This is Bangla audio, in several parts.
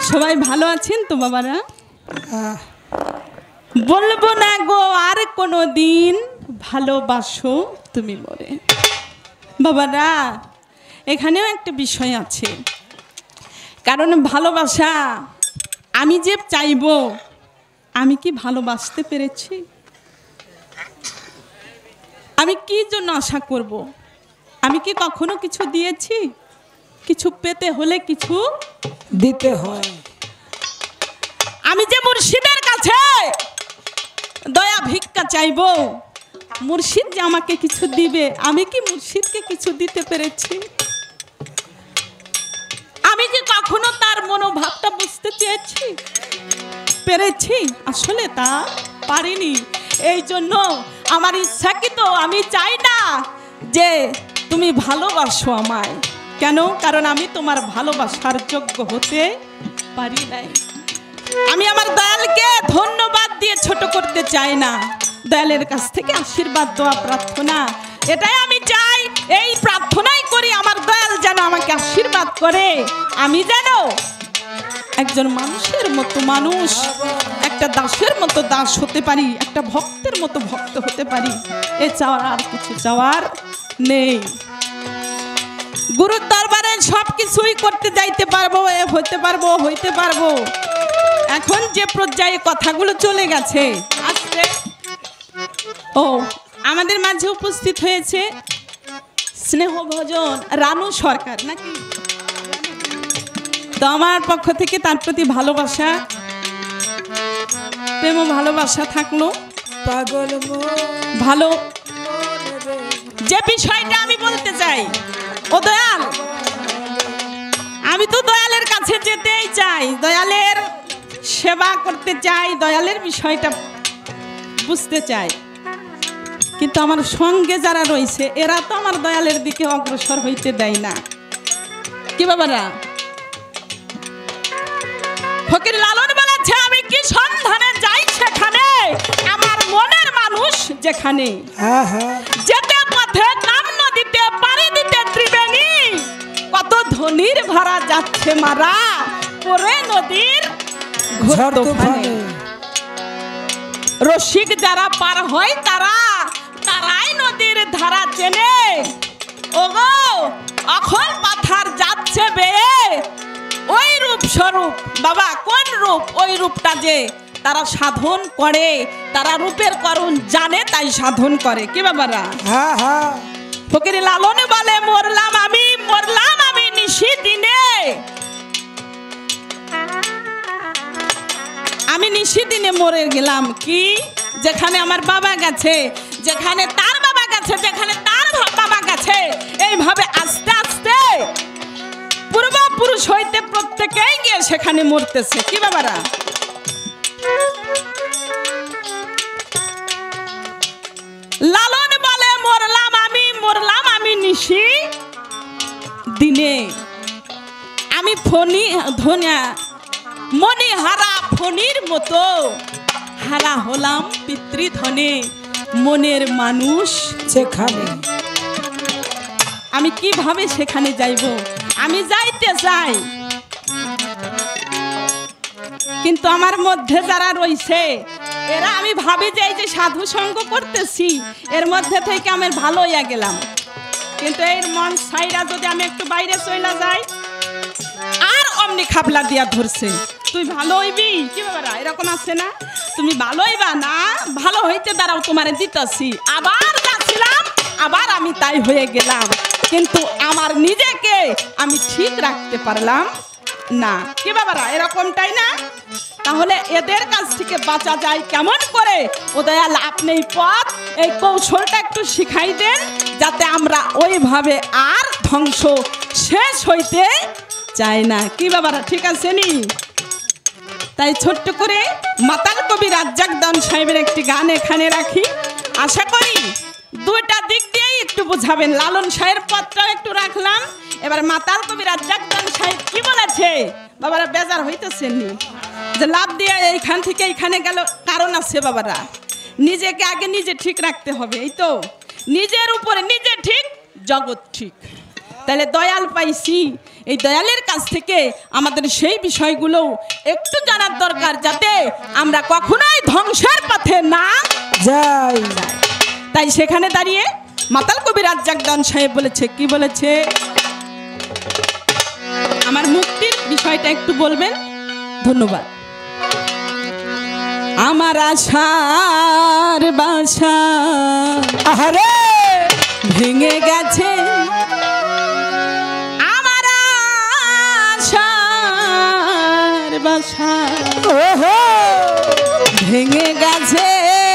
সবাই ভালো আছেন তো বাবারা? বলবো না গো আর কোনো দিন ভালোবাসো তুমি মোরে। বাবারা এখানেও একটা বিষয় আছে, কারণ ভালোবাসা আমি যে চাইবো, আমি কি ভালোবাসতে পেরেছি? আমি কি জন্য আশা করব? আমি কি কখনো কিছু দিয়েছি? কিছু পেতে হলে কিছু দিতে হয়। আমি যে মুর্শিদের কাছে দয়া ভিক্ষা চাইবো, মুর্শিদ যে আমাকে কিছু দিবে, আমি কি মুর্শিদকে কিছু দিতে পেরেছি? আমি কি কখনো তার মনোভাবটা বুঝতে চেয়েছি? পেরেছি? আসলে তা পারিনি। এই জন্য আমার ইচ্ছাকৃত আমি চাই না যে তুমি ভালোবাসো আমায়। কেন? কারণ আমি তোমার ভালোবাসার যোগ্য হতে পারি নাই। আমি আমার দয়ালকে ধন্যবাদ দিয়ে ছোট করতে চাই না, দয়ালের কাছ থেকে আশীর্বাদ দোয়া প্রার্থনা এটাই আমি চাই। এই প্রার্থনাই করি আমার দয়াল যেন আমাকে আশীর্বাদ করে, আমি যেন একজন মানুষের মতো মানুষ, একটা দাসের মতো দাস হতে পারি, একটা ভক্তের মতো ভক্ত হতে পারি। এ চাওয়ার আর কিছু চাওয়ার নেই। গুরুর দরবারে সব কিছুই করতে যাইতে পারবো, হইতে পারবো। এখন যে পর্যায়ে কথাগুলো চলে গেছে আজকে, ও আমাদের মাঝে উপস্থিত হয়েছে স্নেহভোজন রানু সরকার, নাকি? তো আমার পক্ষ থেকে তার প্রতি ভালোবাসা, প্রেম ও ভালোবাসা থাকলো। পাগল ভালো যে বিষয়টা আমি বলতে চাই, ও দয়াল, আমি তো দয়ালের কাছে যেতেই চাই, দয়ালের সেবা করতে চাই, দয়ালের বিষয়টা বুঝতে চাই, কিন্তু আমার সঙ্গে যারা রয়েছে এরা তো আমার দয়ালের দিকে অগ্রসর হইতে দেয় না। কি বাবারা? ফকির লালন বলেছে, আমি কি সন্ধানে যাই সেখানে, আমার মনের মানুষ যেখানে। যেতে পথে নাম নদীতে পাড়ি দিতে ত্রিবেণী, কত ধনির ভাড়া যাচ্ছে মারা পরে নদীর ঘোরতোফানে। রসিক যারা পার হয় তারাই নদীর ধারা চেনে। ওগো অখল পাথার যাচ্ছে বেয়ে, ওই রূপ স্বরূপ বাবা, কোন রূপ? ওই রূপটা যে তারা সাধন করে, তারা রূপের করুণ জানে তাই সাধন করে। কি বাবারা? ফকির লালন বলে, মরলাম আমি নিশি দিনে, আমি নিশি দিনে মরে গেলাম। কি? যেখানে আমার বাবা গেছে, যেখানে তার বাবা গেছে, যেখানে তার বাবা গেছে, এইভাবে আস্তে আস্তে পূর্বপুরুষ হইতে প্রত্যেকেই গিয়ে সেখানে মরতেছে। কি বাবারা? লালন বলে, মরলাম আমি নিশি দিনে, আমি মনি হারা ফণির মতো হারা হলাম পিতৃধনে, মনের মানুষ সেখানে। আমি কিভাবে সেখানে যাইব? আমি যাইতে চাই, কিন্তু আমার মধ্যে যারা রয়েছে এরা, আমি ভাবি যে এই যে সাধু সঙ্গ করতেছি এর মধ্যে থেকে আমি ভালো হইয়া গেলাম, কিন্তু এর মন ছাইরা যদি আমি একটু বাইরে চলে যাই আর অমনি খাবলা দিয়া ধরছে, তুই ভালো হইবি। কি বাবারা? এরকম আছে না? তুমি ভালো হইবা না, ভালো হইতে দাঁড়াও, তোমারে দিতেছি। আবার যাচ্ছিলাম, আবার আমি তাই হয়ে গেলাম, কিন্তু আমার নিজেকে আমি ঠিক রাখতে পারলাম না। কি বাবারা? এরকমটাই না? তাহলে এদের কাছ থেকে বাঁচা যায় কেমন করে? ও দয়াল, আপনি এই পথ, এই কৌশলটা একটু শিখাই দেন, যাতে আমরা ওইভাবে আর ধ্বংস শেষ হইতে চাই না। কি বাবারা? ঠিক আছে নি? তাই ছোট্ট করে মাতাল কবি রাজ্জাক দান সাহেবের একটি গান এখানে রাখি, আশা করি দুইটা দিক দিয়েই একটু বুঝাবেন। লালন সাহের পথটাও একটু রাখলাম, এবার মাতাল কবি রাজ্জাক দান সাহেব কি বলেছে বাবারা? বেজার হইতেছেন নি যে লাভ দিয়ে এইখান থেকে এইখানে গেল? কারণ আছে বাবারা, নিজেকে আগে নিজে ঠিক রাখতে হবে। এই তো নিজের উপরে নিজে ঠিক, জগৎ ঠিক। তাহলে দয়াল পাইছি, এই দয়ালের কাছ থেকে আমাদের সেই বিষয়গুলো একটু জানার দরকার, যাতে আমরা কখনোই ধ্বংসের পথে না যাই। তাই সেখানে দাঁড়িয়ে মাতাল কবি রাজ্জাক দান সাহেব বলেছে, কি বলেছে? আমার মুক্তির বিষয়টা একটু বলবেন, ধন্যবাদ। আমার আশার বাসা আহারে ভেঙে গেছে, আমার আশার বাসা ওহো ভেঙে গেছে,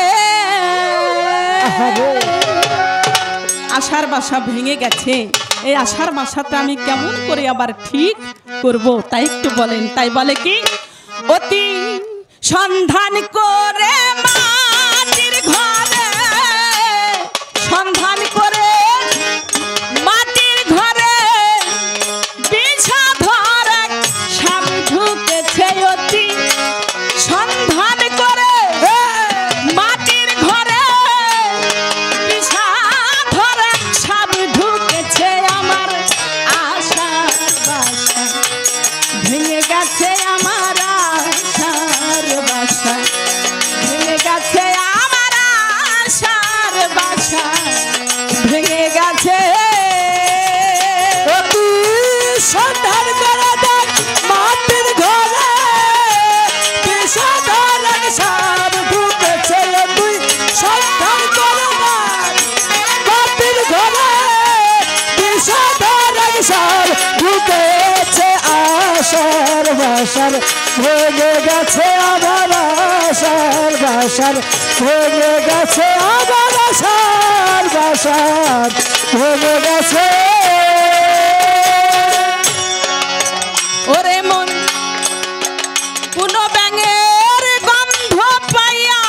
আহারে আশার বাসা ভেঙে গেছে। এই আশার বাসাটা আমি কেমন করে আবার ঠিক করব, তাই একটু বলেন। তাই বলে কি, অতি সন্ধান করে মাটির ঘরে, সন্ধান করে মাটির ঘরে বিষধর সাপ ঢুকেছে, অতি সন্ধান করে মাটির ঘরে বিষধর সাপ ঢুকেছে, আমার আশার বাসা ভেঙে গেছে, আমার আশার বাসা ভেঙে গেছে, আমার আশার বাসা ভেঙে গেছে। অতি সন্ধান করে দেখ মাটির ঘরে বিষধর সাপ ঢুকেছে, তুই সন্ধান করে দেখ মাটির ঘরে বিষধর সাপ ঢুকেছে, আশার বাসার ভেঙে গেছে, আমার আশার বাসার ভেঙে গেছে, আমার আশার বাসার ভেঙে গেছে। ওরে মন কোন ব্যাঙের গন্ধ পাইয়া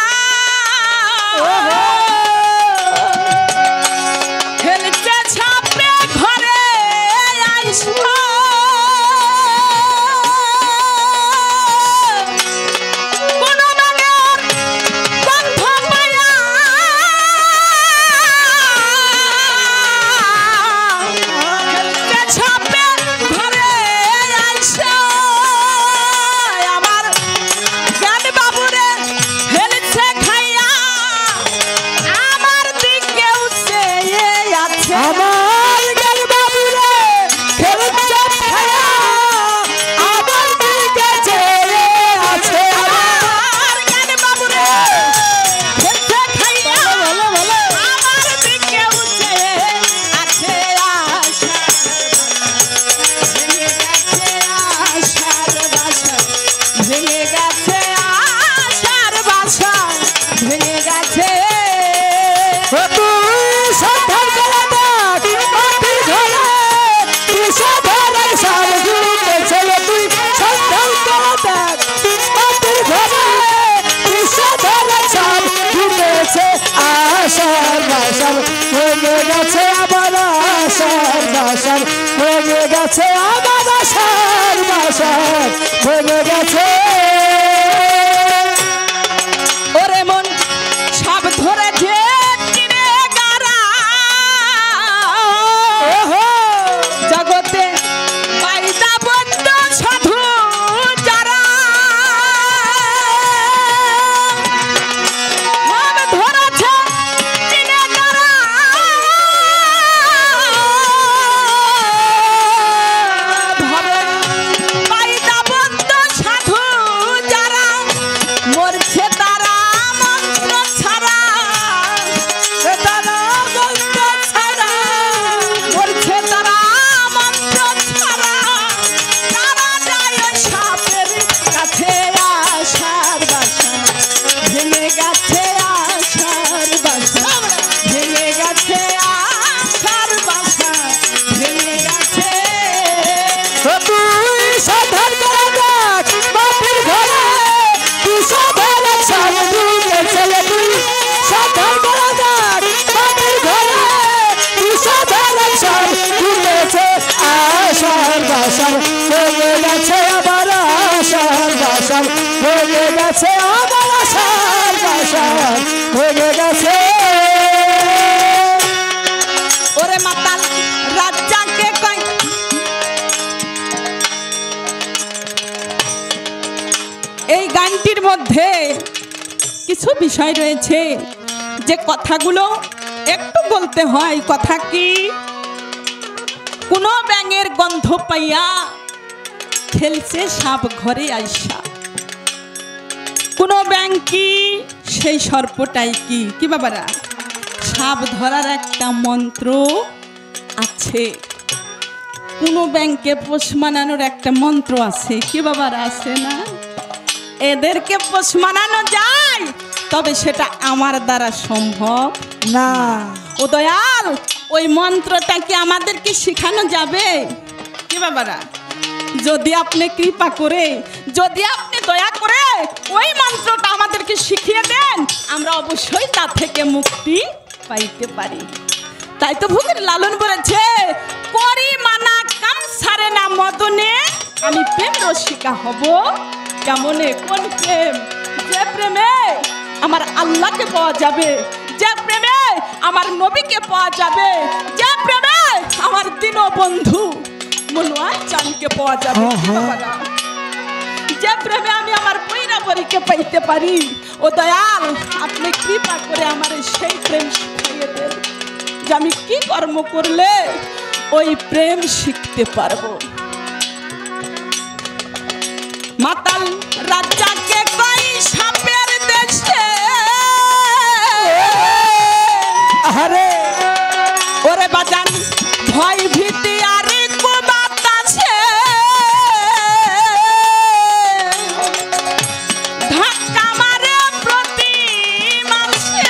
খেলছে ছাপে ঘরে আইসো, কোন ব্যাঙের গন্ধ পাইয়া খেলছে ছাপে ঘরে আইসো, আমার জ্ঞান বাবুরে ফেলছে খাইয়া, আমার দিকেও চেয়ে আছে, আমার জ্ঞান বাবুরে খেলছে ছায়া, আমার দিকে চেয়ে আছে, আমার জ্ঞান বাবুরে ফেলছে খাইয়া, আমার দিকেও চেয়ে আছে, আশা ভেঙে গেছে, আশার বাসা ভেঙে গেছে, আশার বাসা ভেঙে গেছে। তুই সন্ধান করে দেখ মাটির ঘরে বিষধর সাপ ঢুকেছে, তুই সন্ধান করে দেখ মাটির ঘরে বিষধর সাপ ঢুকেছে, আশার বাসার ভেঙে গেছে, আমার আশার বাসার ভেঙে গেছে, আমার আশার বাসার ভেঙে গেছে। ওরে মন সব ধরেছে চিনে গারা, জগতে পাইতা বন্ধ সাধু যারা, সব ধরেছে চিনে গারা, ধরে পাইতা বন্ধ সাধু যারা, মরছে তারা মন্ত্র ছাড়া, তারা মন্ত্র ছাড়া, মরছে তারা মন্ত্র ছাড়া, তারা যায় ওই সাপের কাছে, আশার বাসা ভেঙে গেছে, আশার বাসা ভেঙে গেছে, আশার বাসা ভেঙে গেছে। তুই সন্ধান করে দেখ মাটির ঘরে বিষধর সাপ ঢুকেছে, তুই সন্ধান করে দেখ মাটির ঘরে বিষধর সাপ ঢুকেছে, আশার বাসার ভেঙে গেছে, আমার আশার বাসার ভেঙে গেছে, আমার আশার বাসার ভেঙে গেছে। ওরে মাতাল রাজ্জাকে গানটির মধ্যে কিছু বিষয় রয়েছে যে কথাগুলো একটু বলতে হয়। কথা কি? কোন ব্যাঙের গন্ধ পাইয়া খেলছে সাপ ঘরে আইসা। কোন ব্যাঙ কি? সেই সর্পটাই কি? কি বাবারা? সাপ ধরার একটা মন্ত্র আছে। কোন ব্যাঙকে পোষ মানানোর একটা মন্ত্র আছে। কি বাবারা? আছে না? এদেরকে পোষ মানানো যায়, তবে সেটা আমার দ্বারা সম্ভব না। ও দয়াল, ওই মন্ত্রটা কি আমাদেরকে শেখানো যাবে? কি বাবারা? যদি আপনি কৃপা করে, যদি আপনি দয়া করে ওই মন্ত্রটা আমাদেরকে শিখিয়ে দেন, আমরা অবশ্যই তা থেকে মুক্তি পাইতে পারি। তাই তো ভূমির লালন বলেছে, করি মানা কাম সারে না মদনে, আমি প্রেম রসিকা হব কেমনে? কোন প্রেম? যে প্রেমে আমার আল্লাহকে পাওয়া যাবে, যে প্রেমে আমার নবীকে পাওয়া যাবে, যে প্রেমে আমার দীনবন্ধু মনোয়ার চাঁদকে পাওয়া যাবে। যে প্রেমে আমি আমার বৈরাবরীকে পাইতে পারি। ও দয়াল, আপনি কৃপা করে আমার সেই প্রেম শিখিয়ে দেন, যে আমি কি কর্ম করলে ওই প্রেম শিখতে পারবো। মাতাল রাজাকে কই সাপের দেশে, আরে ওরে বাজান ভয় ভীতি আর বাতাসে, ধাক্কা মারে প্রতি মাসে,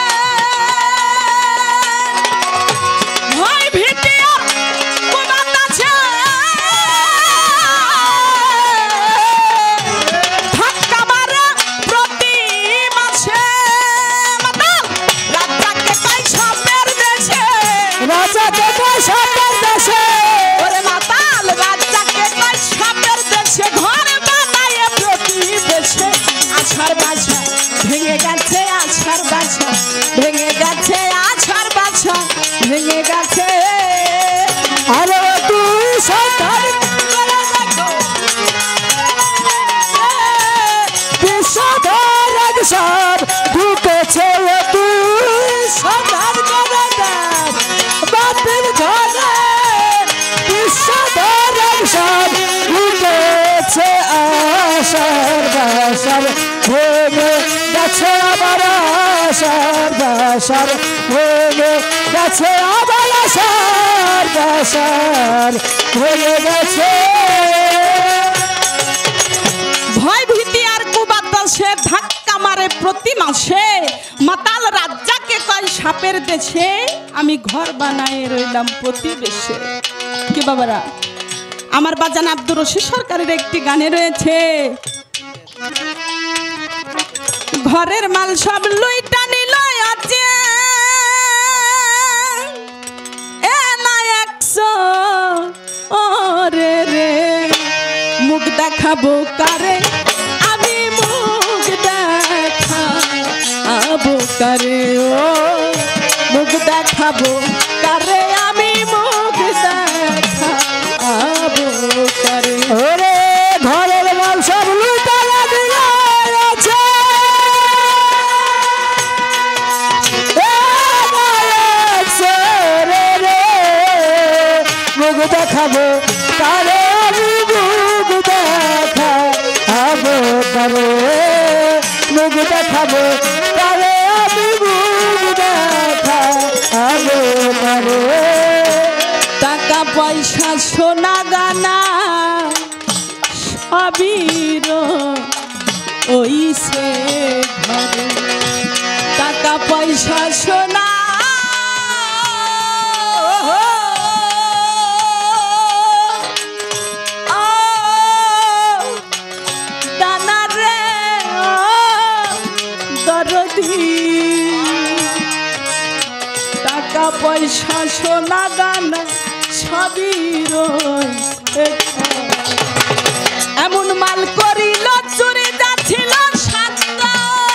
ভয় ভীতি আর বাতাসে, ধাক্কা মারে প্রতি মাসে। মাতাল রাজাকে কই সাপের দেশে, রাজাকে কই সাপের দেশে, ওরে মাতাল রাজাকে কই সাপের দেশে, ঘর বানায় প্রতি দেশে। আছার বাছা ভেঙে গেছে, আছার বাছা ভেঙে গেছে, আছার বাছা ভেঙে গেছে। আরে তুই সাবধান করে দেখো, বিষধর এক সাপ ঢুকেছে, তুই সাবধান করে দেখ বাপের ঘরে। বিষধর এক সাপ ঢুকেছে, আশার বাসার ভেঙে গেছে, আবার আশার বাসার ভেঙে গেছে, আবার আশার বাসার ভেঙে গেছে। ভয় ভীতি আর কুবাতাসে ধাক্কা মারে প্রতি মাসে। মাতাল রাজাকে কয় সাপের দেশে, আমি ঘর বানায় রইলাম প্রতিবেশে। কি বাবারা? আমার বাজান আব্দুর রশিদ সরকারের একটি গানে রয়েছে, ঘরের মাল সব লুইটা নিল আছে, এ না একশো ওরে রে, মুখ দেখাবো কারে আমি, মুখ দেখাবো কারে, ও মুখ দেখাবো কারে আমি, মুখ দেখাবো কারে। ওরে ঘরের মাল সব লুটালা দিল আছে, মুখ দেখাবো তারে আমি, মুখ দেখাবো তারে, মুখ দেখাবো তারে আমি, মুখ দেখাবো তারে। টাকা পয়সা সোনা গানা সবই ওই সে ঘরে, টাকা পয়সা সোনা দানা রে দরদি, টাকা পয়সা সোনা দানা সবই রয়েছে। এমন মাল করিল চুরি যাচ্ছিল সাতটা,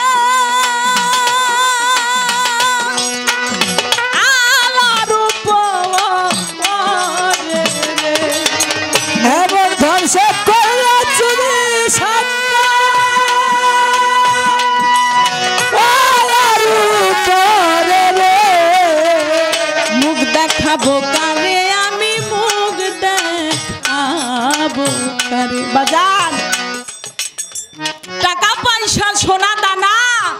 আমার উপরে এমন ধ্বংস করল চুরি সাতটা, বাজান টাকা পয়সা সোনা দানা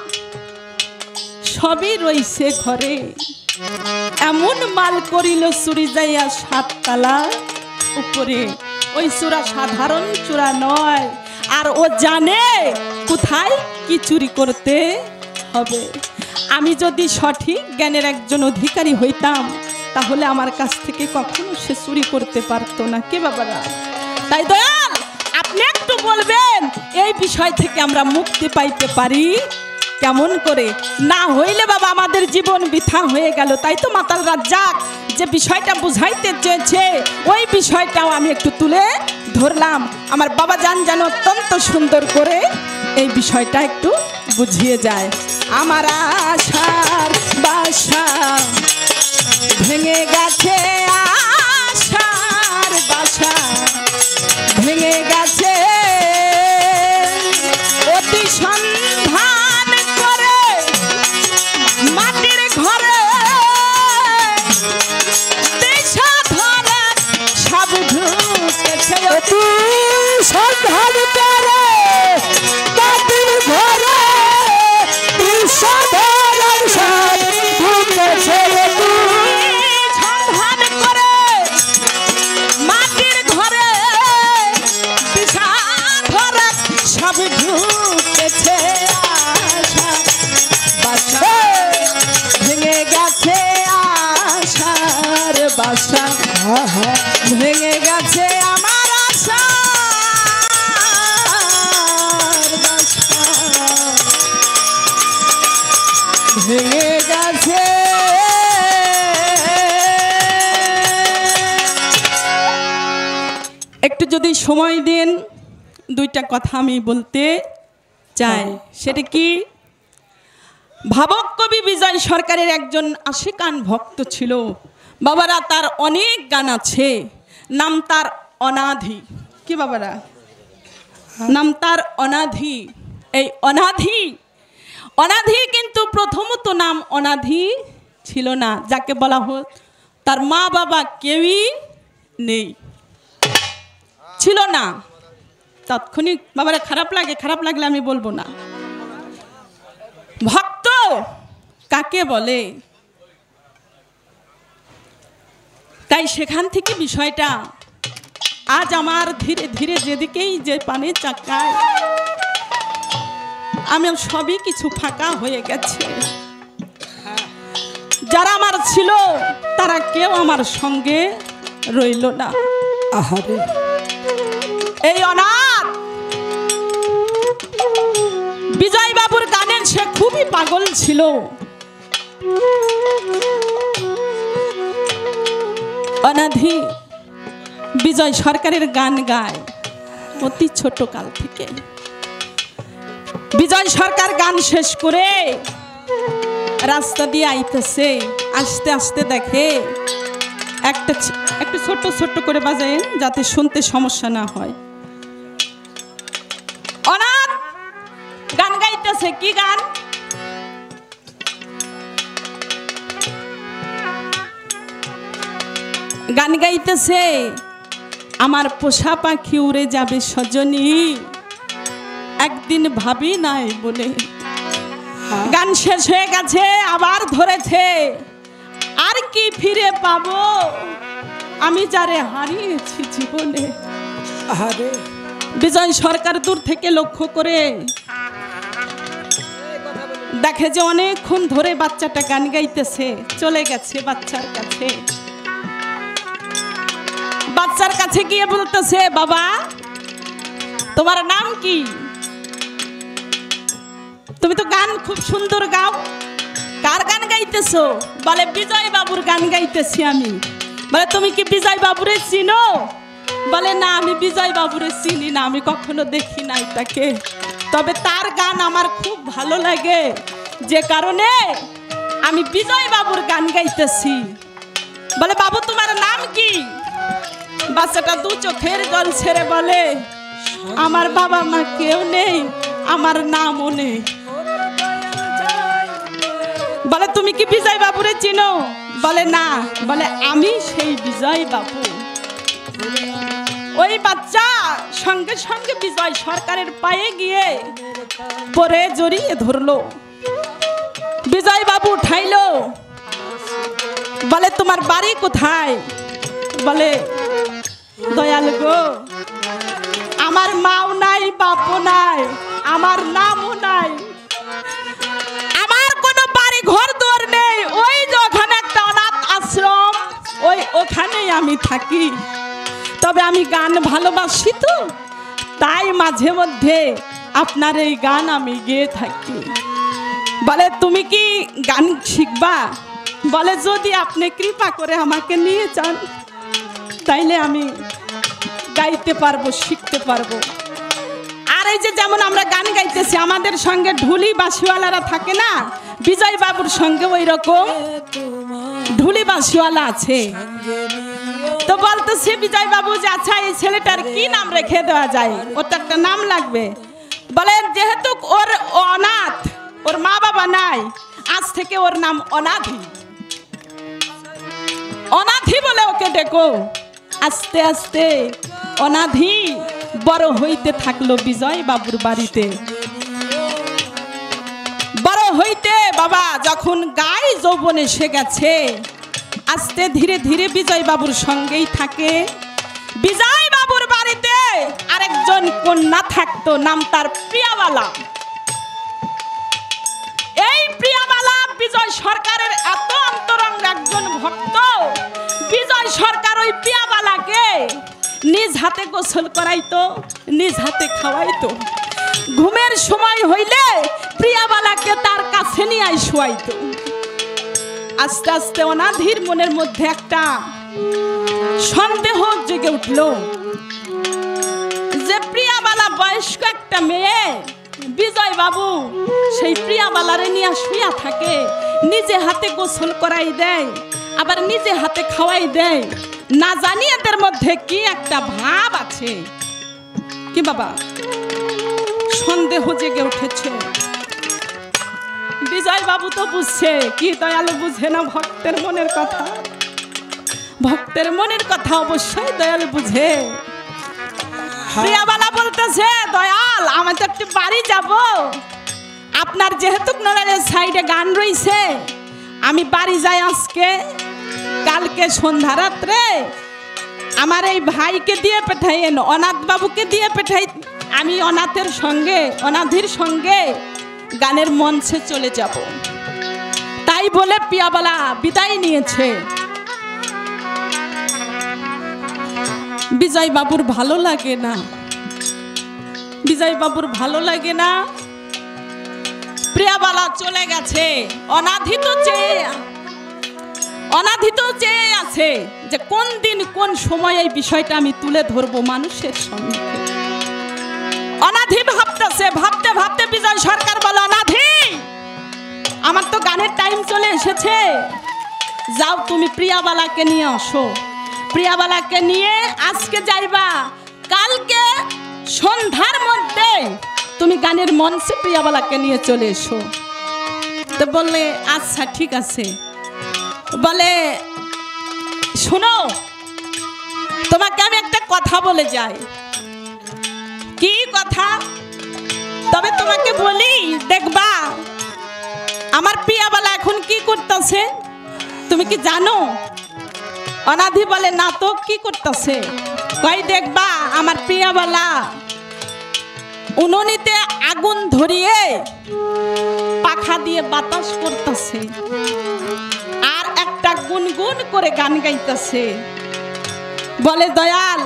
সবই রইছে ঘরে, এমন মাল করিল চুরি যাইয়া 7 তালা উপরে। ওই চূড়া সাধারণ চূড়া নয়, আর ও জানে কোথায় কি চুরি করতে হবে। আমি যদি সঠিক জ্ঞানের একজন অধিকারী হইতাম তাহলে আমার কাছ থেকে কখনো সে চুরি করতে পারতো না। কে বাবারা? তাই দয়াল আপনি একটু বলবেন এই বিষয় থেকে আমরা মুক্তি পাইতে পারি কেমন করে? না হইলে বাবা আমাদের জীবন বৃথা হয়ে গেল। তাই তো মাতাল রাজ্জাক যে বিষয়টা বুঝাইতে চেয়েছে ওই বিষয়টাও আমি একটু তুলে ধরলাম। আমার বাবা জান যেন অত্যন্ত সুন্দর করে এই বিষয়টা একটু বুঝিয়ে যায়। আমার আশার বাসা ভেঙে গেছে, আশার বাসা ভেঙে গেছে, অতি সন্ধান করে মাটির ঘরে দিশা ধরে সব ঢুকেছে, অতি সন্ধান করে মাটির ঘরে দিশা ধরে সব ঢুকেছে, সন্ধান করে মাটির ঘরে দিশা ধরে সব ঢুকেছে, আশা বাসা ভেঙে গেছে, আশার বাসা ভেঙে গেছে, আমার আশার বাসা ভেঙে গেছে। একটু যদি সময় দেন দুইটা কথা আমি বলতে চাই। সেটা কি? ভাবক কবি বিজয় সরকারের একজন আশিকান ভক্ত ছিল বাবারা। তার অনেক গান আছে, নাম তার অনাধি। কি বাবারা? নাম তার অনাধি। এই অনাধি, অনাধি কিন্তু প্রথমত নাম অনাধি ছিল না, যাকে বলা হোক তার মা বাবা কেউই নেই, ছিল না। তাৎক্ষণিক বাবারা খারাপ লাগে, খারাপ লাগলে আমি বলবো না। ভক্ত কাকে বলে? তাই সেখান থেকে বিষয়টা আজ আমার ধীরে ধীরে যেদিকেই যে পানে চাকায় আমি সবই কিছু ফাঁকা হয়ে গেছে। যারা আমার ছিল তারা কেউ আমার সঙ্গে রইল না। আহারে এই অনাথ বিজয় বাবুর গানের সে খুবই পাগল ছিল। অনাধি বিজয় সরকারের গান গায় অতি ছোট কাল থেকে। বিজয় সরকার গান শেষ করে রাস্তা দিয়ে আইতেছে, আস্তে আস্তে দেখে একটু ছোট ছোট করে বাজায় যাতে শুনতে সমস্যা না হয়। অনাথ গান গাইতেছে। কি গান? গান গাইতেছে, আমার পোষা পাখি উড়ে যাবে সজনী, একদিন ভাবি নাই বলে। গান শেষ হয়ে গেছে, আবার ধরেছে, আর কি ফিরে পাবো আমি যারে হারিয়েছি জীবনে। আহারে বিজয় সরকার দূর থেকে লক্ষ্য করে দেখে যে অনেকক্ষণ ধরে বাচ্চাটা গান গাইতেছে। চলে গেছে বাচ্চার কাছে, বাচ্চার কাছে গিয়ে বলতেছে, বাবা তোমার নাম কি? তুমি তো গান খুব সুন্দর গাও, কার গান গাইতেছো? বলে বিজয় বাবুর গান গাইতেছি আমি। বলে তুমি কি বিজয় বাবুরে চিনো? বলে না, আমি বিজয় বাবুরে চিনি না, আমি কখনো দেখি নাই তাকে, তবে তার গান আমার খুব ভালো লাগে, যে কারণে আমি বিজয় বাবুর গান গাইতেছি। বলে বাবু তোমার নাম কি? বাচ্চাটা দু চোখের জল ছেড়ে বলে, আমার বাবা মা কেউ নেই, আমার নামও নেই। বলে তুমি কি বিজয় বাবুরে চিনো? বলে না। বলে আমি সেই বিজয় বাবু। ওই বাচ্চা সঙ্গে সঙ্গে বিজয় সরকারের পায়ে গিয়ে পরে জড়িয়ে ধরলো। বিজয় বাবু উঠাইলো, বলে তোমার বাড়ি কোথায়? বলে দয়াল গো, আমার মাও নাই, বাপও নাই, আমার নামও নাই, আমার কোনো বাড়ি ঘর দোর নেই। ওই যে ওখানে একটা অনাথ আশ্রম, ওখানেই আমি থাকি। তবে আমি গান ভালোবাসি তো, তাই মাঝে মধ্যে আপনার এই গান আমি গেয়ে থাকি। বলে তুমি কি গান শিখবা? বলে যদি আপনি কৃপা করে আমাকে নিয়ে যান তাইলে আমি গাইতে পারবো, শিখতে পারবো। আর এই যে যেমন আমরা গান গাইতেছি, আমাদের সঙ্গে ঢুলি বাঁশিওয়ালারা থাকে না, বিজয় বাবুর সঙ্গে ওই রকম ঢুলি বাঁশিওয়ালা আছে। তো বলতেছে বিজয় বাবু যে আচ্ছা এই ছেলেটার কি নাম রেখে দেওয়া যায়, ওর তো একটা নাম লাগবে। বলে যেহেতু ওর অনাথ, ওর মা বাবা নাই, আজ থেকে ওর নাম অনাথি। অনাথি বলে ওকে ডেকো। আস্তে আস্তে অনাথি বড় হইতে থাকলো বিজয় বাবুর বাড়িতে। বড় হইতে বাবা যখন গায়ে যৌবন এসে গেছে, আস্তে ধীরে ধীরে বিজয় বাবুর সঙ্গেই থাকে। বিজয় বাবুর বাড়িতে আরেকজন কন্যা থাকতো, নাম তার প্রিয়াবালা। এই প্রিয়াবালা বিজয় সরকারের এত অন্তরঙ্গ একজন ভক্ত, বিজয় সরকার ওই প্রিয়াবালাকে নিজ হাতে গোসল করাইতো, নিজ হাতে খাওয়াইতো। ঘুমের সময় হইলে প্রিয়াবালাকে তার কাছে নিয়ে শোয়াইতো। আস্তে আস্তে অনাথির মনের মধ্যে একটা সন্দেহ জেগে উঠল যে প্রিয়াবালা বয়স্ক একটা মেয়ে, বিজয় বাবু সেই প্রিয়াবালারে নিয়ে শুয়া থাকে, নিজে হাতে গোসল করাই দেয়, আবার নিজে হাতে খাওয়াই দেয়। না জানি এদের মধ্যে কি একটা ভাব আছে। কি বাবা, সন্দেহ জেগে উঠেছে। বিজয় বাবু তো বুঝছে, কি দয়ালু বুঝে না ভক্তের মনের কথা? ভক্তের মনের কথা অবশ্যই দয়ালু বুঝে। প্রিয়াবালা বলতেছে, দয়াল আমি তো একটু বাড়ি যাব, আপনার যেহেতু নড়াইলের সাইডে গান রয়েছে, আমি বাড়ি যাই আজকে। কালকে সন্ধ্যা রাত্রে আমার এই ভাইকে দিয়ে পাঠাইয়েন, অনাথ বাবুকে দিয়ে পাঠাই। আমি অনাথের সঙ্গে, অনাথির সঙ্গে গানের মঞ্চে চলে যাব। তাই বলে প্রিয়াবালা বিদায় নিয়েছে। বিজয় বাবুর ভালো লাগে না, বিজয় বাবুর ভালো লাগে না। প্রিয়াবালা চলে গেছে, অনাথিত চেয়ে আছে যে কোন দিন কোন সময় এই বিষয়টা আমি তুলে ধরবো মানুষের সঙ্গে। অনাথি ভাবতেছে, ভাবতে ভাবতে বিজয় সরকার বলে, অনাথি আমার তো গানের টাইম চলে এসেছে, যাও তুমি প্রিয়াবালাকে নিয়ে আসো। প্রিয়াবালাকে নিয়ে আজকে যাইবা, কালকে সন্ধ্যার মধ্যে তুমি গানের মঞ্চে প্রিয়াবালাকে নিয়ে চলে এসো। তো বললে আচ্ছা ঠিক আছে। বলে শোনো, তোমাকে আমি একটা কথা বলে যাই। কি কথা? তবে তোমাকে বলি, দেখবা আমার প্রিয়াবালা এখন কি করতেছে তুমি কি জানো? অনাথি বলে না তো, কি করতেছে? কই দেখবা আমার প্রিয়াবালা উনুনিতে আগুন ধরিয়ে পাখা দিয়ে বাতাস করতেছে আর একটা গুনগুন করে গান গাইতেছে। বলে দয়াল,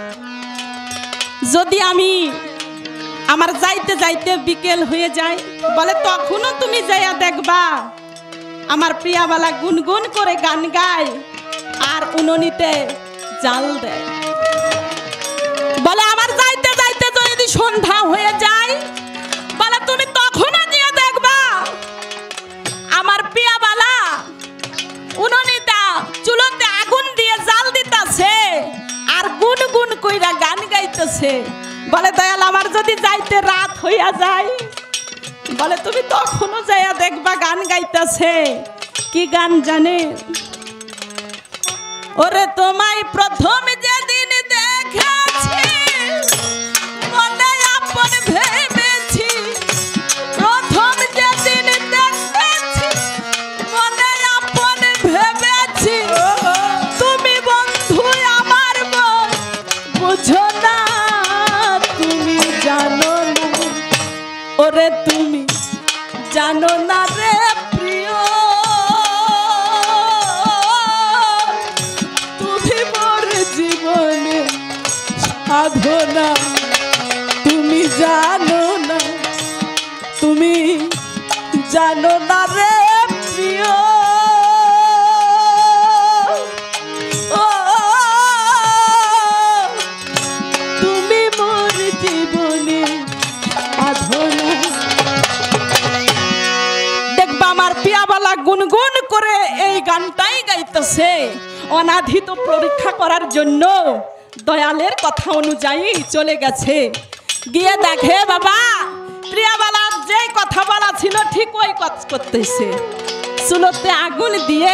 যদি আমি আমার যাইতে যাইতে বিকেল হয়ে যায়, বলে তখনও তুমি যাইয়া দেখবা আমার প্রিয়াবালা গুনগুন করে গান গায় আর উনুনিতে জাল দেয়। বলে আমার যাইতে যাইতে যদি সন্ধ্যা হয়ে যায়, বলে তুমি তখনও গিয়ে দেখবা আমার প্রিয়াবালা উনুনিতে চুলোতে আগুন দিয়ে জাল দিতেছে আর গুনগুন কইরা গান গাইতেছে। বলে দয়াল, আমার যদি যাইতে রাত হইয়া যায়, বলে তুমি তখনও যাইয়া দেখবা গান গাইতেছে। কি গান জানে? ওরে তোমায় প্রথম যেদিন দেখেছি জানো না রে প্রিয় তুমি মোর জীবনে সাধনা তুমি জানো না তুমি জানো না রে প্রিয় ও তুমি মোর জীবনে সাধনা দেখবা আমার পিয়াবালা গুনগুন করে এই গানটাই গাইতেছে অনাধিত পরীক্ষা করার জন্য দয়ালের কথা অনুযায়ী চলে গেছে গিয়ে দেখে বাবা প্রিয়াবালার যে কথা বলা ছিল ঠিক ওই কাজ করতেছে চুলোতে আগুন দিয়ে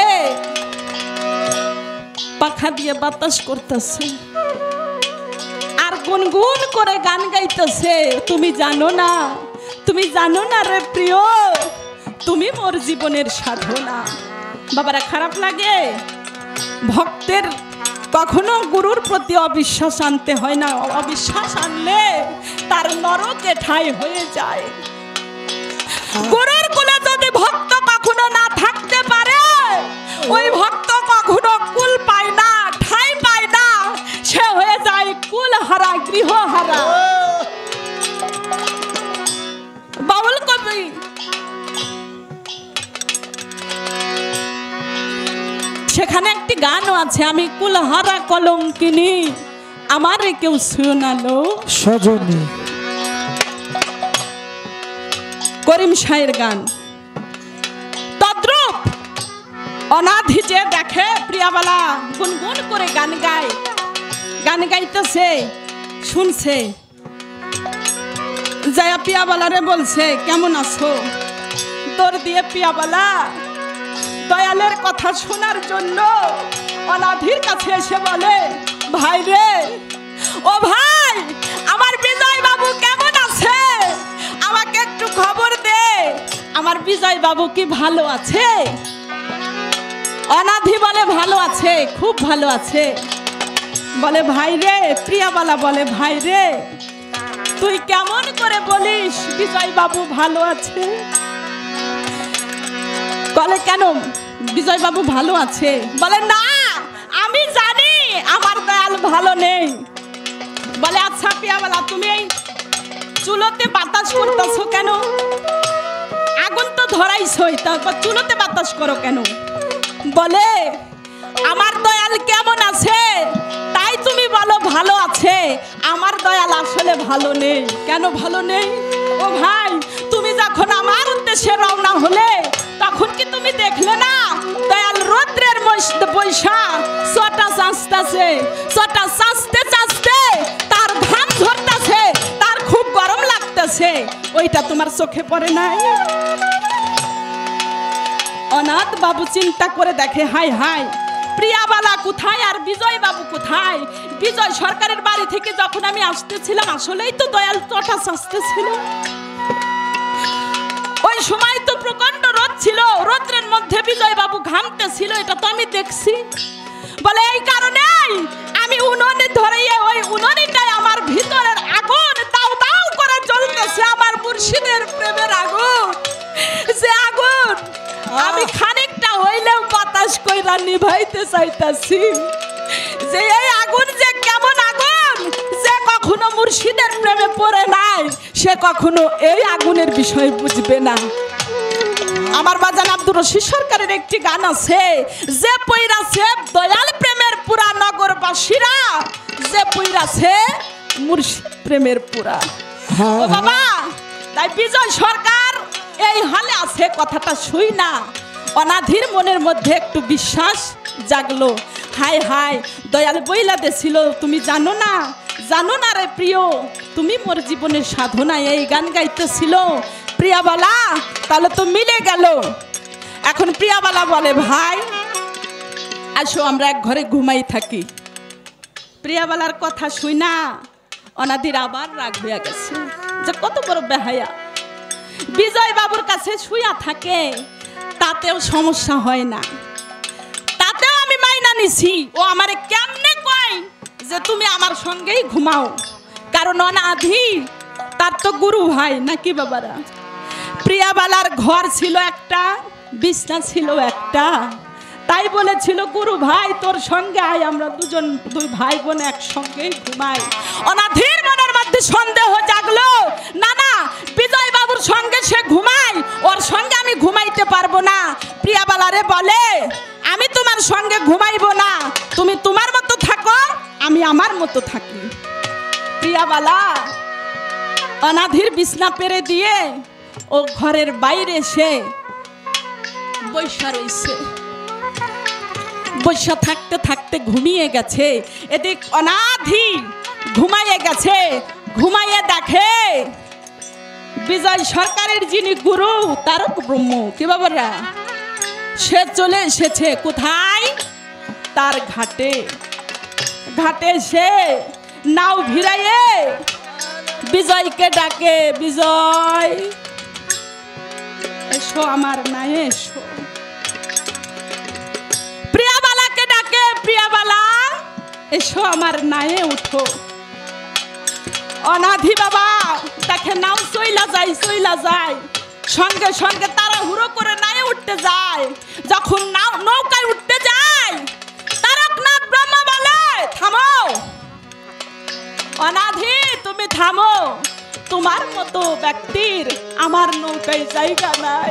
পাখা দিয়ে বাতাস করতেছে আর গুনগুন করে গান গাইতেছে তুমি জানো না রে প্রিয় তুমি মোর জীবনের সাধনা বাবারা খারাপ লাগে ভক্তের কখনো গুরুর প্রতি অবিশ্বাস আনতে হয় না অবিশ্বাস আনলে তার নরকে ঠাঁই হয়ে যায় গুরুর কুলে যদি ভক্ত কখনো না থাকতে পারে ওই ভক্ত কখনো কুল পায় না ঠাঁই পায় না সে হয়ে যায় কুল হারা গৃহ হারা বাউল কবি সেখানে একটি গানও আছে আমি কুলহারা কলঙ্কিনী আমারে কেউ শোনালো সজনী করিম শাহের গান তদ্রূপ অনাধি যে দেখে প্রিয়াবালা গুনগুন করে গান গাইতেছে শুনছে জয়া পিয়াবালারে বলছে কেমন আছো দৌড় দিয়ে পিয়াবালা দয়ালের কথা শোনার জন্য অনাধির কাছে এসে বলে ভাই রে ও ভাই আমার বিজয় বাবু কেমন আছে আমাকে একটু খবর দে আমার বিজয় বাবু কি ভালো আছে অনাধি বলে ভালো আছে খুব ভালো আছে বলে ভাই রে প্রিয়াবালা বলে ভাই রে তুই কেমন করে বলিস বিজয় বাবু ভালো আছে বলে কেন বিজয় বাবু ভালো আছে বলে না আমি জানি আমার দয়াল ভালো নেই বলে আচ্ছা পিয়াবালা তুমি এই চুলোতে বাতাস করতেছো কেন আগুন তো ধরাইছই তারপর চুলোতে বাতাস করো কেন বলে আমার দয়াল কেমন আছে তাই তুমি বলো ভালো আছে আমার দয়াল আসলে ভালো নেই কেন ভালো নেই ও ভাই তুমি যখন আমার উদ্দেশ্যে রওনা হলে তখন কি তুমি দেখলে না দয়াল রৌদ্রের বৈশা ছটা চাচতে তার ঘাম ঝরতেছে তার খুব গরম লাগতেছে ওইটা তোমার চোখে পড়ে নাই অনাথ বাবু চিন্তা করে দেখে হাই হাই প্রিয়াবালা কোথায় আর বিজয় বাবু কোথায় বিজয় সরকারের বাড়ি থেকে যখন আমি আসতেছিলাম আসলেই তো দয়াল চটা চাচতেছিল ওই সময় তো প্রচন্ড রোদ ছিল রোদ্রের মধ্যে বিজয় বাবু ঘামতেছিল এটা তো আমি দেখছি বলে এই কারণেই আমি উনুনে ধরিয়ে ওই উনুনটাই আমার ভিতরের আগুন দাও দাও করে জ্বলতেছে আমার মুর্শিদের প্রেমের আগুন যে আগুন আমি খানিকটা হইলেও বাতাস কইরা নিভাইতে চাইতাছি যে এই আগুন যে কেমন আগুন যে কখনো মুর্শিদের প্রেমে পড়ে নাই সে কখনো এই আগুনের বিষয় বুঝবে না আমার বাজান আব্দুর রশিদ সরকারের একটি গান আছে যে পইরাছে দয়াল প্রেমের পুরা নগরবাসীরা যে পইরাছে মুর্শিদ প্রেমের পুরা ও বাবা তাই বিজয় সরকার এই হালে আছে কথাটা শুই না অনাধির মনের মধ্যে একটু বিশ্বাস জাগলো হাই হাই দয়াল বইলা দেছিল তুমি জানো না রে প্রিয় তুমি মোর জীবনের সাধনা এই গান গাইতেছিল প্রিয়াবালা তাহলে তো মিলে গেল এখন প্রিয়াবালা বলে ভাই আসো আমরা এক ঘরে ঘুমাই থাকি প্রিয়াবালার কথা শুই না অনাধির আবার রাগ হইয়া গেছে যে কত বড় বেহায়া বিজয় বাবুর কাছে শুইয়া থাকে তাতেও সমস্যা হয় না তাতেও আমি মাইনা নিছি ও আমারে কেমনে কয় যে তুমি আমার সঙ্গেই ঘুমাও কারণ অনাধি তার তো গুরু ভাই নাকি বাবারা প্রিয়াবালার ঘর ছিল একটা, বিছনা ছিল একটা। তাই বলেছিল গুরু ভাই তোর সঙ্গে আয়, আমরা দুই ভাই বোন একসঙ্গেই ঘুমাই। অনাধির মনের মধ্যে সন্দেহ জাগলো, না না বিজয় বাবুর সঙ্গে সে ঘুমায়, ওর সঙ্গে আমি ঘুমাইতে পারবো না। প্রিয়াবালারে বলে আমি তোমার সঙ্গে ঘুমাইবো না, তুমি তোমার মতো থাকো, আমি আমার মতো থাকি। প্রিয়াবালা অনাধির বিছনা পেরে দিয়ে ও ঘরের বাইরে এসে বৈশা রইছে। বৈশা থাকতে থাকতে ঘুমিয়ে গেছে। এদিক অনাধি ঘুমাইয়ে গেছে। ঘুমাইয়ে দেখে বিজয় সরকারের যিনি গুরু তারক ব্রহ্ম কি বাবারা, সে চলে এসেছে কোথায়, তার ঘাটে। ঘাটে সে নাও ভিড়াইয়ে বিজয়কে ডাকে, বিজয় এসো আমার নায়ে এসো। প্রিয়াবালাকে ডাকে, প্রিয়াবালা এসো আমার নায়ে উঠো। অনাধি বাবা দেখে নাও চইলা যায়, সঙ্গে সঙ্গে তারা হুড়ো করে নায়ে উঠতে যায়। যখন নাও নৌকায় উঠতে যায় তারকনাথ ব্রহ্ম বলে থামো অনাধি, তুমি থামো, তোমার মতো ব্যক্তির আমার নৌকায় জায়গা নাই।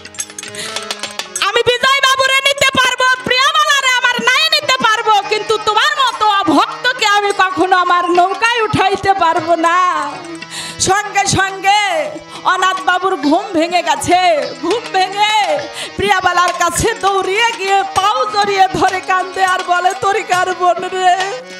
আমি বিজয় বাবুরে নিতে পারবো, প্রিয়াবালারে আমার নাই নিতে পারবো, কিন্তু তোমার মতো ভক্তকে আমি কখনো আমার নৌকায় উঠাইতে পারবো না। সঙ্গে সঙ্গে অনাথ বাবুর ঘুম ভেঙে গেছে। ঘুম ভেঙে প্রিয়াবালার কাছে দৌড়িয়ে গিয়ে পাও জড়িয়ে ধরে কান্দে আর বলে তরিকার বোন রে,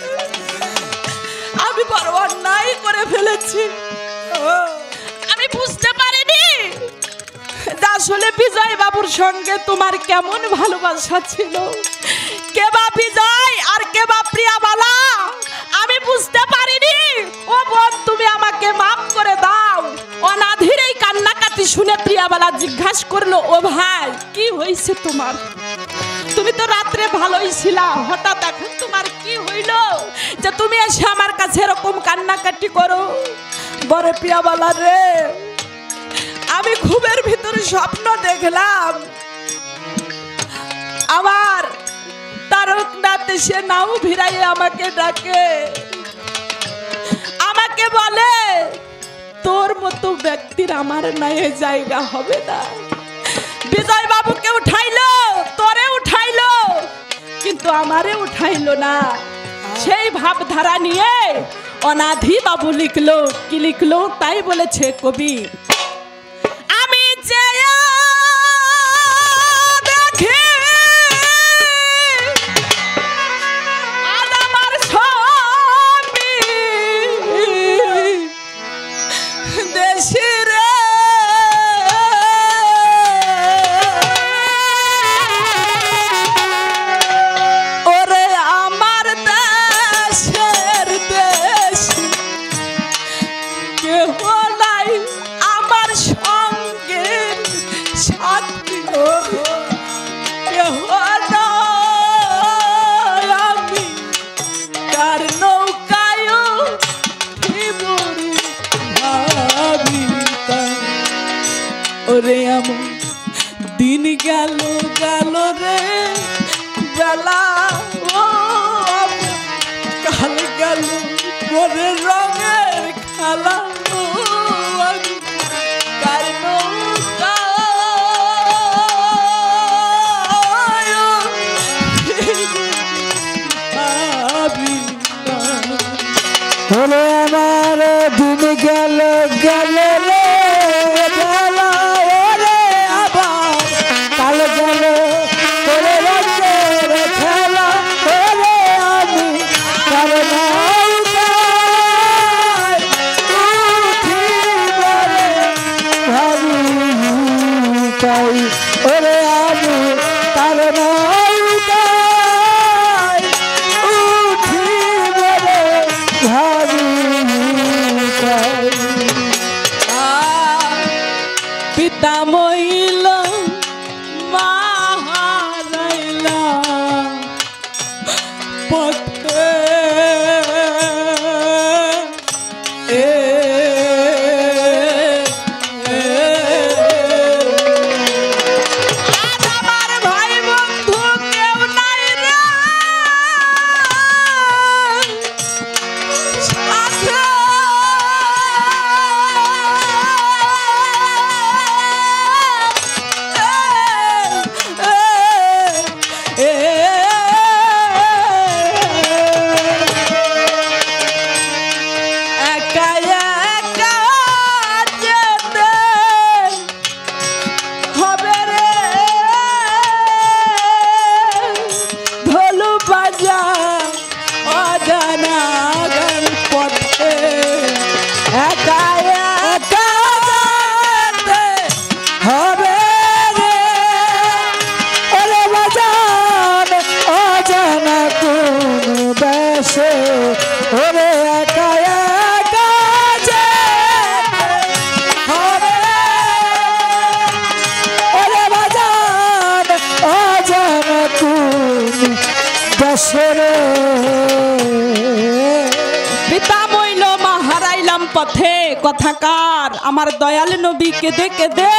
আমি বড় অন্যায় করে ফেলেছি। আমি বুঝতে পারিনি যে আসলে বিজয় বাবুর সঙ্গে তোমার কেমন ভালোবাসা ছিল। কে বা বিজয় আর কে বা প্রিয়াবালা আমি বুঝতে পারিনি। ও বোন তুমি আমাকে মাফ করে দাও। অনাধির এই কান্নাকাটি শুনে প্রিয়াবালা জিজ্ঞাসা করলো, ও ভাই কি হয়েছে তোমার? তুমি তো রাত্রে ভালোই ছিলা, হঠাৎ এখন তোমার কি হইল যে তুমি এসে আমার কাছে এরকম কান্নাকাটি করো? বরে প্রিয়াবালা রে, আমি ঘুমের ভিতরে স্বপ্ন দেখলাম আমার তারকনাথ এসে নাও ভিড়াইয়ে আমাকে ডাকে, আমাকে বলে তোর মতো ব্যক্তির আমার নাই জায়গা হবে না। বিজয় বাবুকে উঠাইলো, তোরে উঠাইলো, কিন্তু আমারে উঠাইলো না। সেই ভাবধারা নিয়ে অনাধি বাবু লিখলো, কি লিখলো তাই বলেছে কবি, আমি যে দেখি আমার স্বামী দেশে রে, ওরে আমার দেশের দেশ কেহ নাই আমার সঙ্গে সাথী, কেহ নাই আমি কার নৌকায় ওরে আমার দিন গেল গেল রে বেলা, ও কাল গেল করে রঙের খেলা, ও আমি কার নৌকায় হলো আমার দিন গেল গেল রে বেলা, ওরে আবার কাল গেল করে রঙের খেলা, ওরে আমি কার নৌকায় উঠি বলে ভাবি তাই, ওরে আমি কার নৌকায় উঠি বলে ভাবি তাই। পিতা মইল মা হারাইল পথে, আছে রে। পিতা মইল মা হারাইলাম পথে, কথাকার আমার দয়াল নবী কেঁদে কেঁদে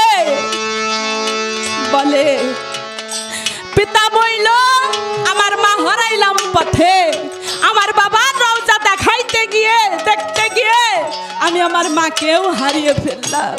বলে, পিতা মইল আমার মা হারাইলাম পথে, আমার বাবার রওজা দেখাইতে গিয়ে দেখতে গিয়ে আমি আমার মাকেও হারিয়ে ফেললাম।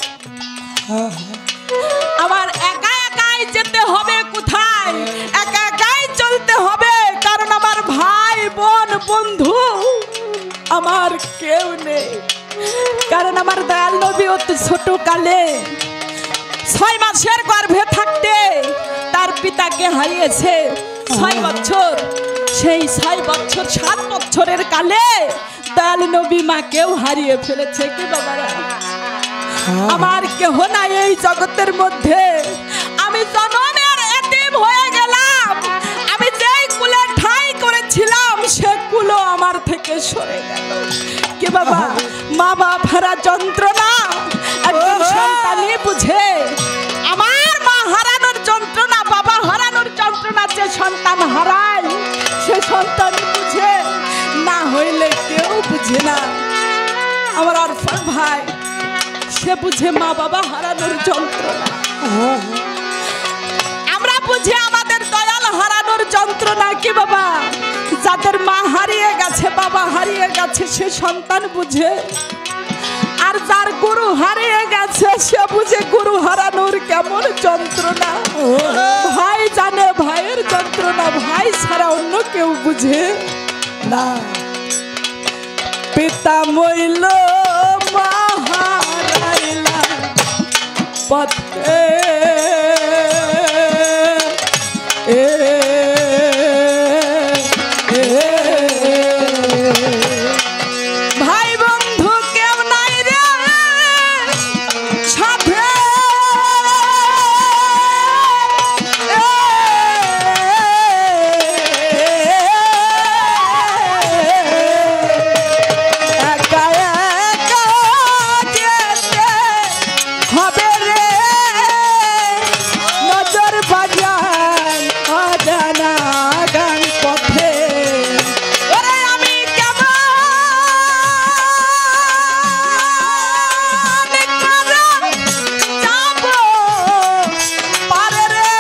আমার একা একাই যেতে হবে কোথায়, একা একাই চলতে হবে, কারণ আমার ভাই বোন বন্ধু আমার কেউ নেই। কারণ আমার দয়াল নবী অতি ছোট কালে 6 মাসের গর্ভে থাকতে তার পিতাকে হারিয়েছে 6 বছর। সেই 6 বছর 7 বছরের কালে দয়াল নবী মাকেও হারিয়ে ফেলেছে। কি বাবারা, আমার কেহ নাই এই জগতের মধ্যে, আমি জনমের এতিম হয়ে গেলাম। আমি যেই কুলে ঠাঁই করেছিলাম সে কুলো আমার থেকে সরে গেল। কি বাবা, মা বাপ হারা যন্ত্রণা একজন সন্তানই বুঝে। আমার মা হারানোর যন্ত্রণা, বাবা হারানোর যন্ত্রণা যে সন্তান হারায় সে সন্তান বুঝে, না হইলে কেউ বুঝে না। আমার অরফান ভাই সে বুঝে মা বাবা হারানোর যন্ত্রণা। আমরা বুঝি আমাদের দয়াল হারানোর যন্ত্রণা। কি বাবা, যাদের মা হারিয়ে গেছে বাবা হারিয়ে গেছে সে সন্তান বুঝে, আর যার গুরু হারিয়ে গেছে সে বুঝে গুরু হারানোর কেমন যন্ত্রণা। ভাই জানে ভাইয়ের যন্ত্রণা, ভাই ছাড়া অন্য কেউ বুঝে না। পিতা মইল মা হারাইলা পথে, ভাই বন্ধু কেউ নাই রে সাথে, একা একা যেতে হবে রে, নজর বাজান অজানা গান পথে। ওরে আমি কেমন যাব পারে রে,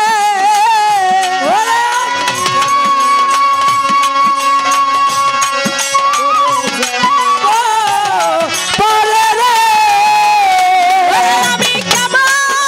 পরে রে আমি কেমন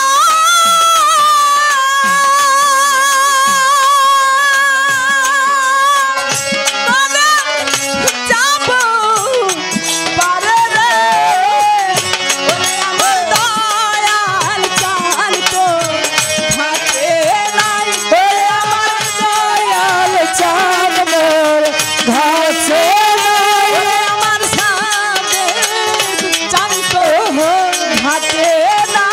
যাব পারে রে, ওরে আমার দয়াল চাল তো থাকে নাই, ওরে আমার দয়াল চাঁদ মোর ঘাসে নাই, ওরে আমার সামনে চাল তো ঘাটে না,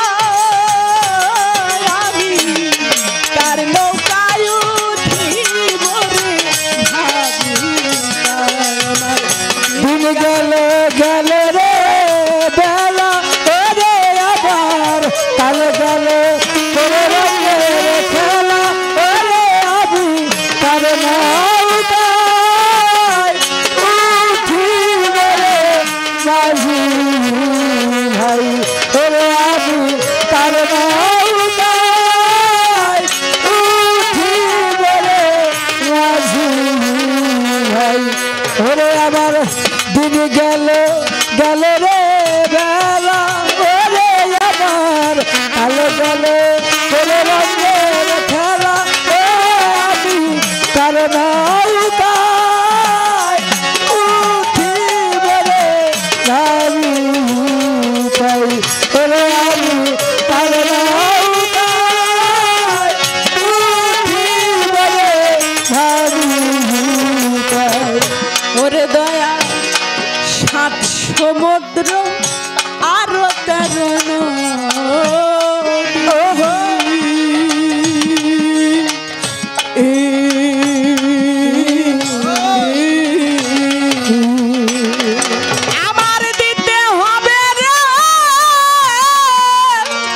আমি কার নৌকায় উঠিব রে ভাবি আমার। দিন গেল গেল রে বেলা, ওরে আবার কাল গেল তোরে রঙের খেলা, ওরে আবু তার নাউটায় উঠিবে রে মাঝি ভাই, ওরে আবু তার নাউটায় উঠিবে রে মাঝি ভাই, ওরে আমার দিন গেল গেল রে বেলা, ওরে আমার কালো গেল তোরে রঙের খেলা, ও আমি কার নৌকায় উঠিবে রে নামি পাই, ওরে আমি কার নৌকায় উঠিবে রে নামি পাই। ওরে দয়া 7 সমুদ্র আর 13 আমার দিতে হবে রে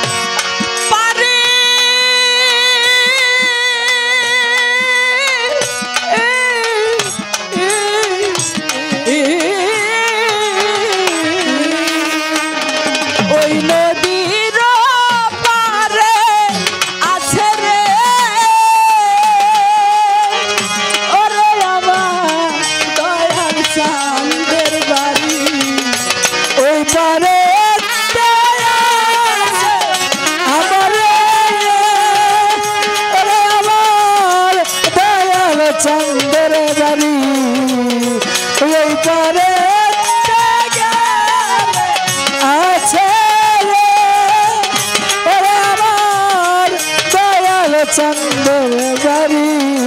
চান্দের বাড়ি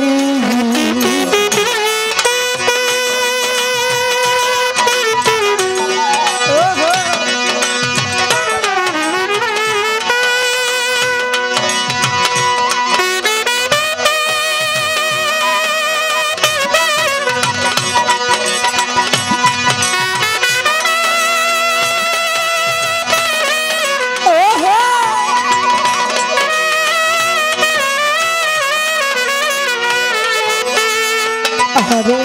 আরে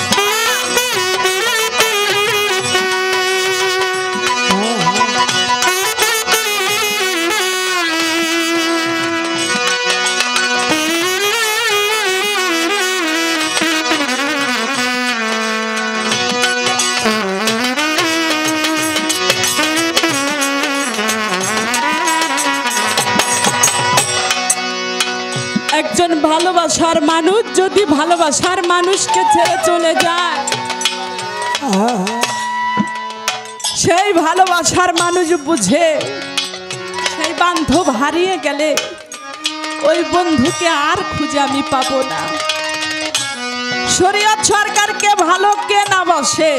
একজন ভালোবাসার মানুষ যদি ভালোবাসার মানুষকে ছেড়ে চলে যায়, সেই ভালোবাসার মানুষ বুঝে সেই বান্ধব হারিয়ে গেলে ওই বন্ধুকে আর খুঁজে আমি পাবো না। শরীয়ত সরকারকে ভালো কে না বসে,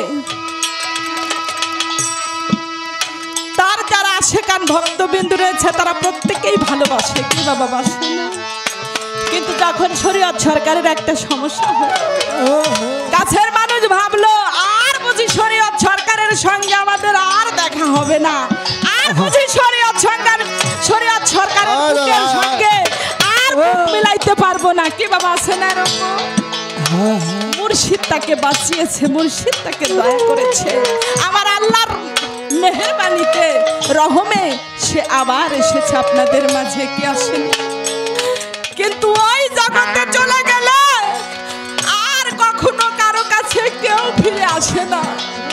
তার যারা আশেকান ভক্তবিন্দু রয়েছে তারা প্রত্যেকেই ভালোবাসে, কি বাবা বাসে না? কিন্তু যখন শরীয়ত সরকারের একটা সমস্যা হলো, কাছের মানুষ ভাবলো আর বুঝি শরীয়ত সরকারের সঙ্গে আমাদের আর দেখা হবে না, আর বুঝি শরীয়ত সরকারের বুকের সঙ্গে আর বুক মিলাইতে পারবো না, কি বাবা আছে না এরকম? মুর্শিদ তাকে বাঁচিয়েছে, মুর্শিদ তাকে দয়া করেছে, আমার আল্লাহর মেহেরবানিতে রহমে সে আবার এসেছে আপনাদের মাঝে, কি আসেনি? কিন্তু ওই জগতে চলে গেলে আর কখনো কারো কাছে কেউ ফিরে আসে না।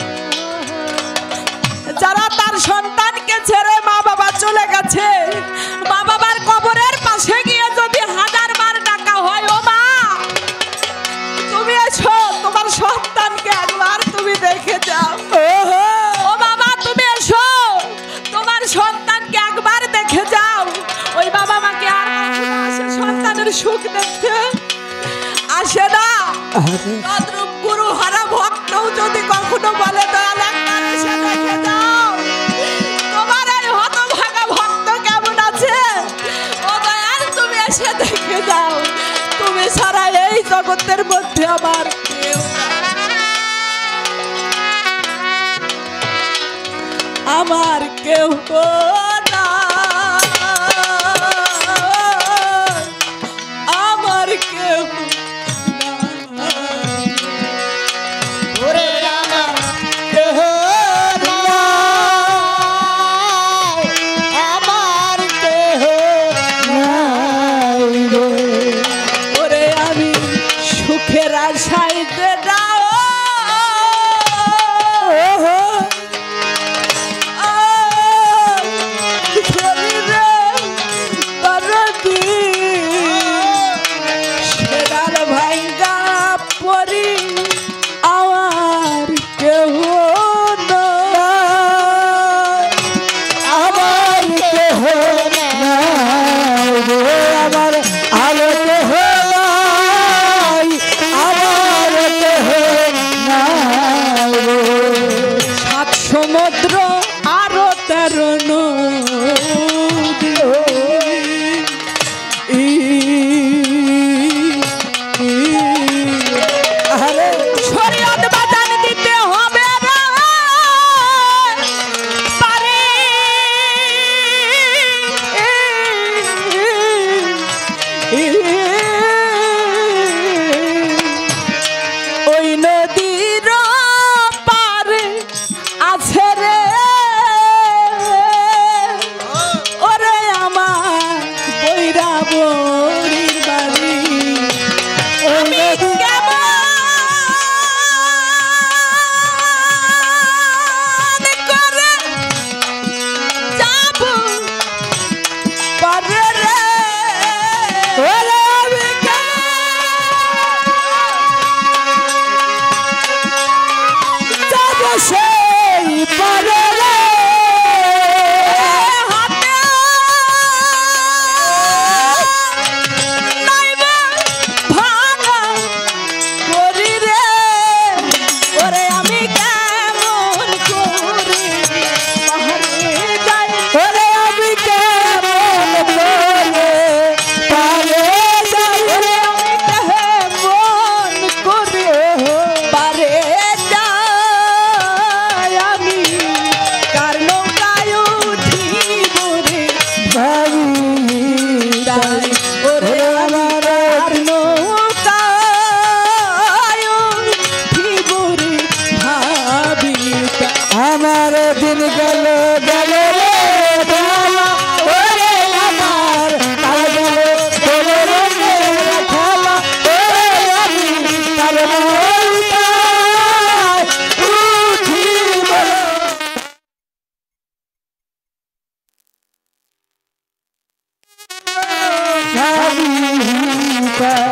যারা তার সন্তানকে ছেড়ে মা বাবা চলে গেছে, মা বাবার কবরের পাশে গিয়ে যদি 1000 বার ডাকা হয়, ও মা তুমি এসো, তোমার সন্তানকে একবার তুমি দেখে যাও, ও বাবা তুমি এসো, তোমার সন্তানকে একবার দেখে যাও, ওই বাবা মাকে আর কখনো আসে সন্তানের সুখ দেখতে আসে না। তদ্রূপ গুরু হারা ভক্তও যদি কখনো বলে দয়াল একবার এসে দেখে যাও, তোমার এই হতভাগা ভক্ত কেমন আছে, ও দয়াল তুমি এসে দেখে যাও, তুমি ছাড়া এই জগতের মধ্যে আমার কেউ নাই, আমার কেউ না, আমার কেউ পায়